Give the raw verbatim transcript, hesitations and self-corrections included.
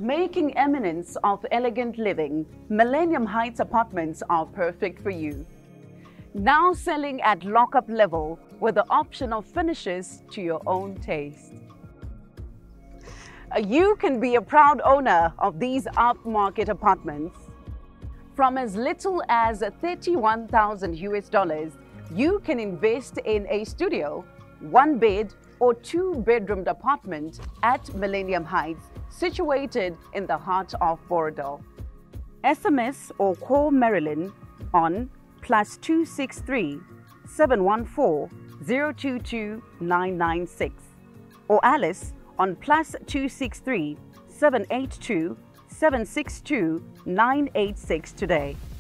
Making eminence of elegant living, Millennium Heights apartments are perfect for you. Now selling at lock-up level with the option of finishes to your own taste. You can be a proud owner of these upmarket apartments. From as little as thirty-one thousand U S dollars, you can invest in a studio, one bed or two bedroomed apartment at Millennium Heights, situated in the heart of Borodale. S M S or call Marilyn on plus two six three, seven one four, zero two two, nine nine six or Alice on plus two six three, seven eight two, seven six two, nine eight six today.